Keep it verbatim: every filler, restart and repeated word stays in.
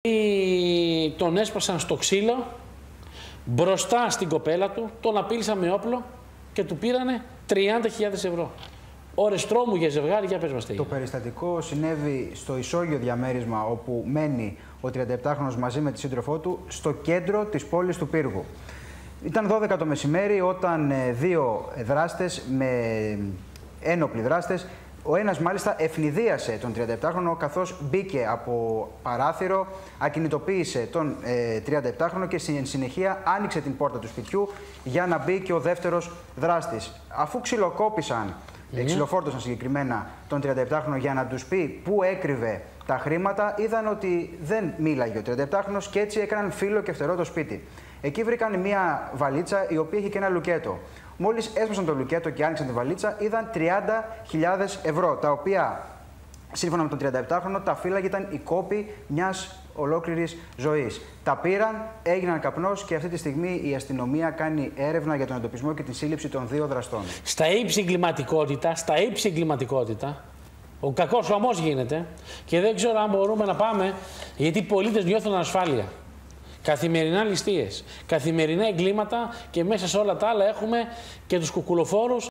Τον έσπασαν στο ξύλο, μπροστά στην κοπέλα του, τον απείλησαν με όπλο και του πήρανε τριάντα χιλιάδες ευρώ. Ώρες τρόμου για ζευγάρι, για πες μας τι. Το περιστατικό συνέβη στο ισόγειο διαμέρισμα όπου μένει ο τριανταεπτάχρονος μαζί με τη σύντροφό του στο κέντρο της πόλης του Πύργου. Ήταν δώδεκα το μεσημέρι όταν δύο δράστες, με ένοπλοι δράστες, ο ένας μάλιστα ευνηδίασε τον τριανταεπτάχρονο καθώς μπήκε από παράθυρο, ακινητοποίησε τον ε, τριανταεπτάχρονο και στην συνεχεία άνοιξε την πόρτα του σπιτιού για να μπει και ο δεύτερος δράστης. Αφού ξυλοκόπησαν, mm. ξυλοφόρτωσαν συγκεκριμένα τον τριανταεπτάχρονο για να τους πει πού έκρυβε τα χρήματα, είδαν ότι δεν μίλαγε ο τριανταεπτάχρονος και έτσι έκαναν φύλλο και φτερό το σπίτι. Εκεί βρήκαν μια βαλίτσα η οποία είχε και ένα λουκέτο. Μόλις έσπασαν το λουκέτο και άνοιξαν τη βαλίτσα, είδαν τριάντα χιλιάδες ευρώ, τα οποία, σύμφωνα με τον τριανταεπτάχρονο, τα φύλλαγε ήταν η κόπη μιας ολόκληρης ζωής. Τα πήραν, έγιναν καπνός και αυτή τη στιγμή η αστυνομία κάνει έρευνα για τον εντοπισμό και τη σύλληψη των δύο δραστών. Στα ύψη εγκληματικότητα, στα ύψη εγκληματικότητα, ο κακός χαμός γίνεται και δεν ξέρω αν μπορούμε να πάμε, γιατί οι πολίτες νιώθουν ανασφάλεια. Καθημερινά ληστείες, καθημερινά εγκλήματα και μέσα σε όλα τα άλλα έχουμε και τους κουκουλοφόρους